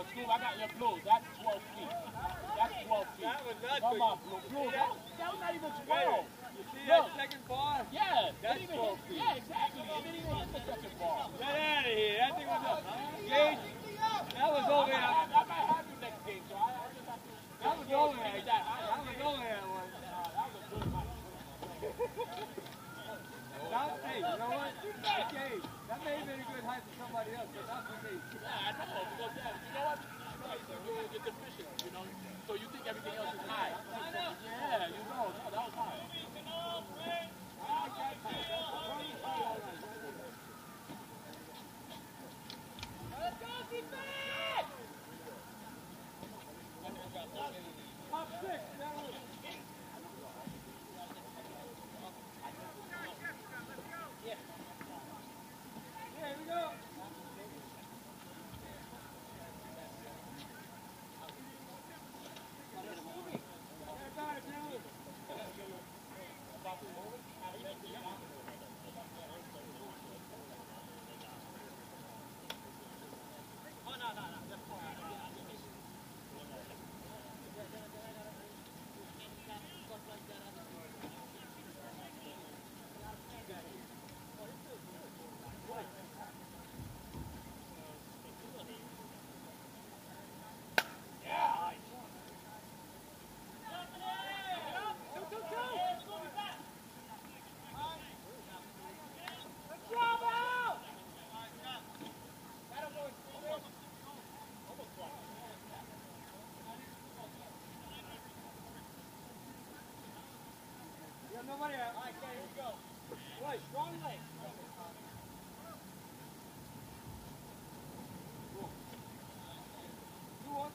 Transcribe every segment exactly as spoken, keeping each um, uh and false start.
Scoop, I got your blue. That's twelve feet. That's twelve feet. That was nuts. Come on, blue. Blue. That was, that was not even twelve. You see Look. that second bar? Yeah. That's even twelve hit, feet. Yeah, exactly. It didn't even hit the second ball. Get out of here. That thing was up. Gage, that was over there. I, I might have you next game, so I, I just have to. That was over there. That, that was over there. One. Uh, that was a good match. That, hey, you know what? That's Gage. That may have been a good height for somebody else, but not for me. Yeah, I know. Because, yeah, you know what? You're, you're deficient, you know? So you think everything else is high. Yeah, you know. No, that was high. Let's go, defense! Top six. Here we go. Nobody out. All right, okay, here we go. Boy, strong legs. Cool. Two one.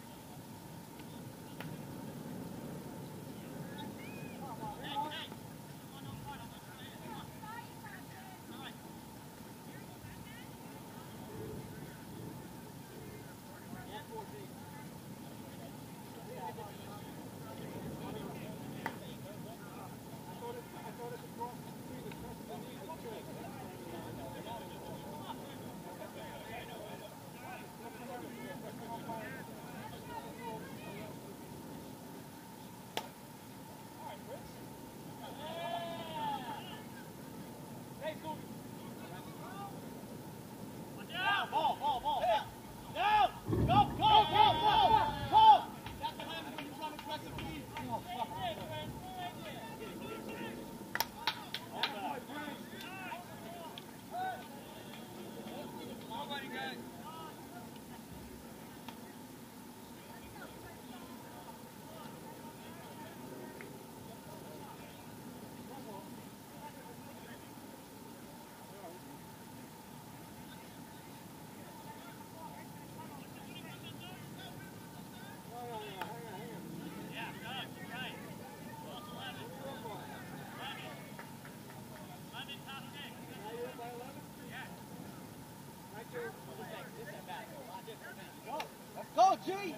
Go, G!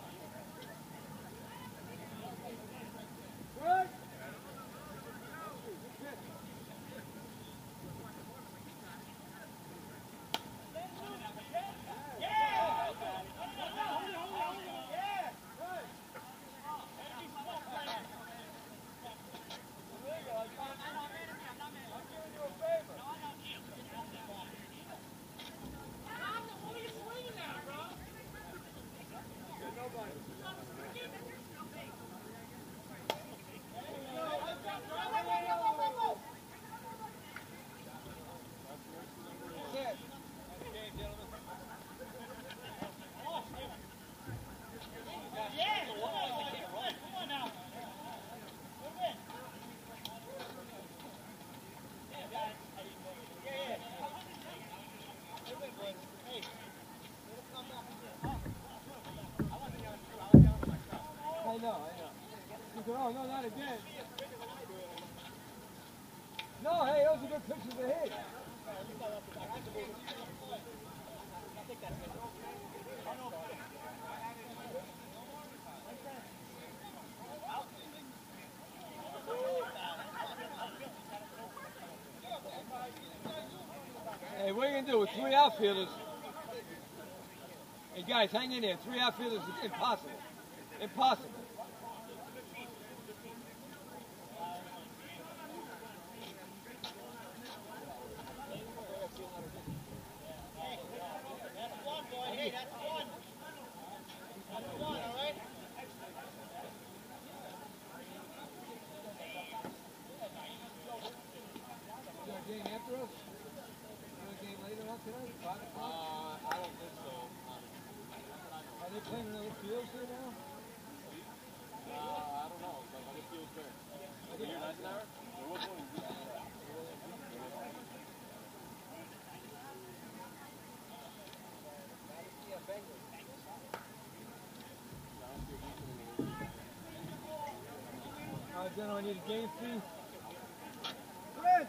Good. I know, I know. Oh, no, not again. No, hey, those are good pictures of hit. Hey, what are you going to do with three outfielders? Hey guys, hang in there. Three outfielders is impossible. Impossible. I need a game fee. Good.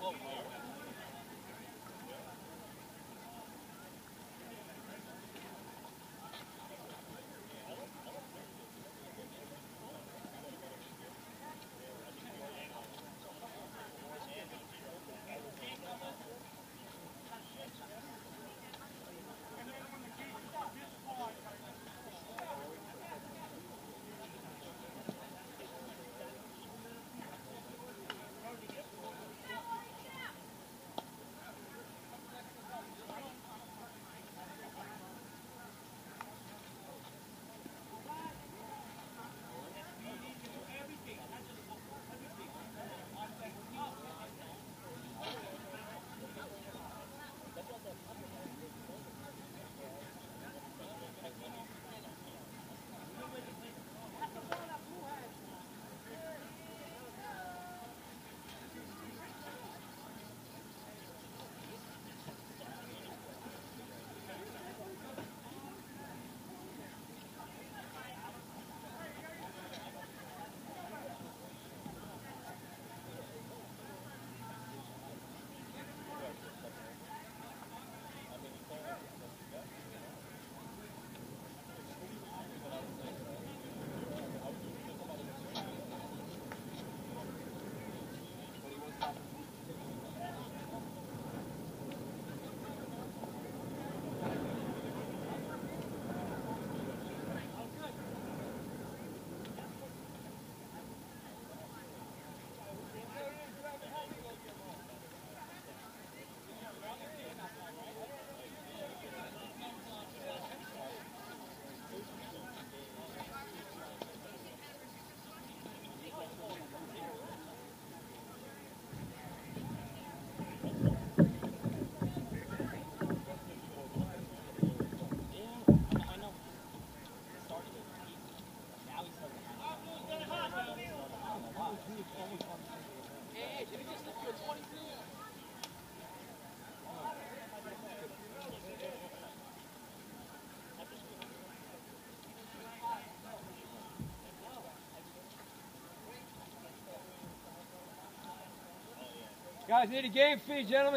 Guys, need a game fee, gentlemen.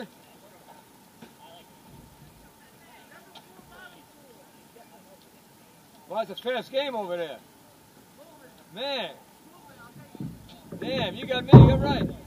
Well, it's a fast game over there. Man. Damn, you got me, you're right.